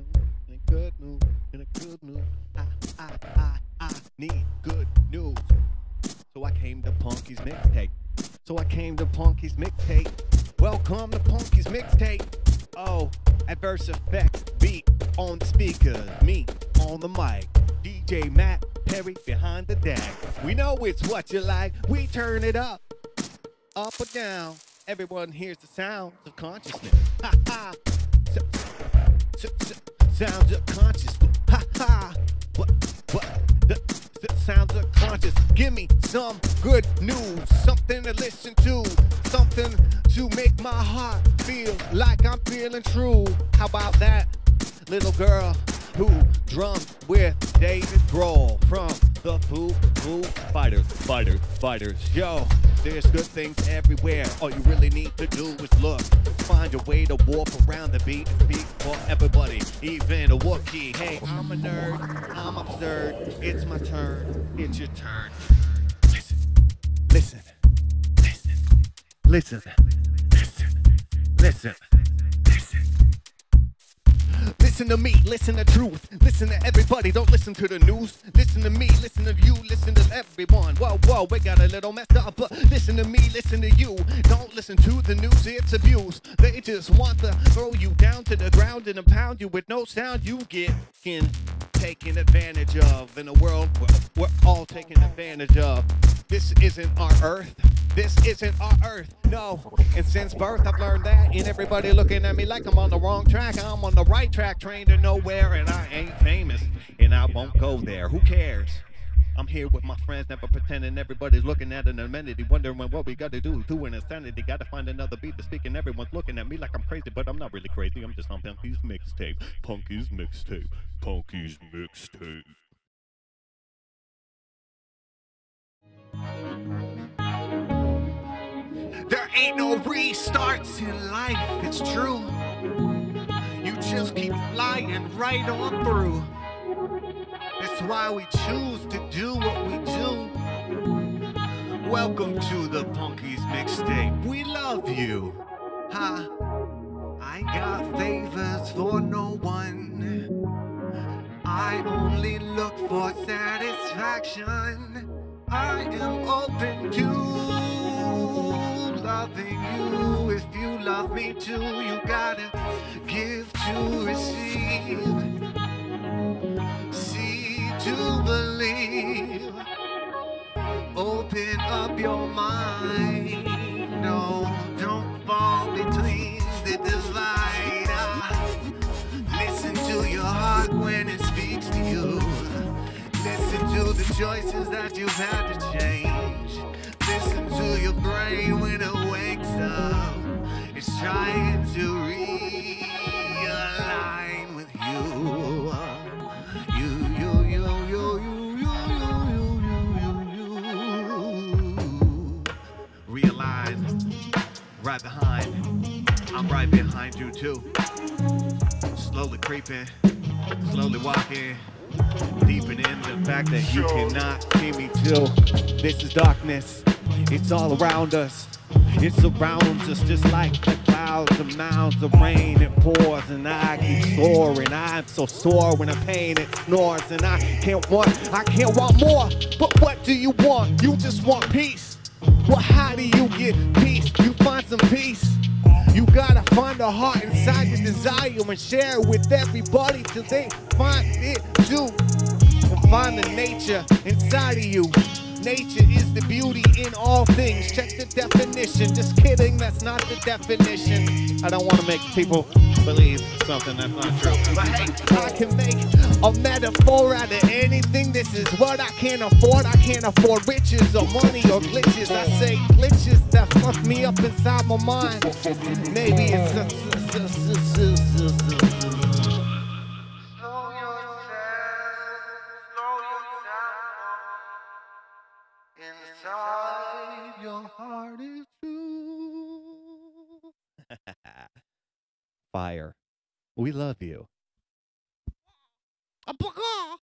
news, and good news, and a good news. I need good news. So I came to Punky's mixtape. Welcome to Punky's mixtape. Oh, adverse effects beat on the speakers, me on the mic. DJ Matt Perry behind the deck. We know it's what you like. We turn it up or down. Everyone hears the sounds of consciousness. Ha ha. Sounds of consciousness. Ha ha. What? The sounds of conscious. Give me some good news, something to listen to, something to make my heart feel like I'm feeling true. How about that little girl who drummed with David Grohl from the Foo Fighters. Yo, there's good things everywhere. All you really need to do is look. Find a way to warp around the beat and speak for everybody, even a Wookiee. Hey, I'm a nerd, I'm absurd. It's my turn, it's your turn. Listen. Listen to me, listen to truth, listen to everybody, don't listen to the news. Listen to me, listen to you, listen to everyone. Whoa, we got a little messed up, but listen to me, listen to you. Don't listen to the news, it's abuse. They just want to throw you down to the ground and impound you with no sound. You get taken advantage of in a world we're all taking advantage of. This isn't our earth. This isn't our earth, no. And since birth, I've learned that. And everybody looking at me like I'm on the wrong track. I'm on the right track, trained to nowhere, and I ain't famous. And I won't go there. Who cares? I'm here with my friends, never pretending everybody's looking at an amenity, wondering what we gotta do an insanity. Gotta find another beat to speak, and everyone's looking at me like I'm crazy, but I'm not really crazy. I'm just on Punky's mixtape. Punky's mixtape. Punky's mixtape. There ain't no restarts in life, it's true. You just keep flying right on through. That's why we choose to do what we do. Welcome to the Punky's mixtape. We love you. Ha! I ain't got favors for no one. I only look for satisfaction. I am open to loving you. If you love me too, you gotta give to receive. See to believe. Open up your mind. No, don't fall between the divider. Listen to your heart when it speaks to you. Listen to the choices that you've had to change. Listen to your brain when it wakes up. It's trying to realign with you. Realign. Right behind. I'm right behind you too. Slowly creeping. Slowly walking. Deepening in the fact that you cannot see me too. This is darkness. It's all around us. It surrounds us just like the clouds and mounds of rain. It pours and I keep soaring. I'm so sore when the pain it snores and I can't want more. But what do you want? You just want peace. Well, how do you get peace? You find some peace. You gotta find the heart inside your desire and share it with everybody till they find it too. And find the nature inside of you. Nature is the beauty in all things. Check the definition. Just kidding, that's not the definition. I don't want to make people believe something that's not true. But hey, I can make a metaphor out of anything. This is what I can't afford. I can't afford riches or money or glitches. I say glitches that fuck me up inside my mind. Maybe it's inside your heart is true. Fire. We love you.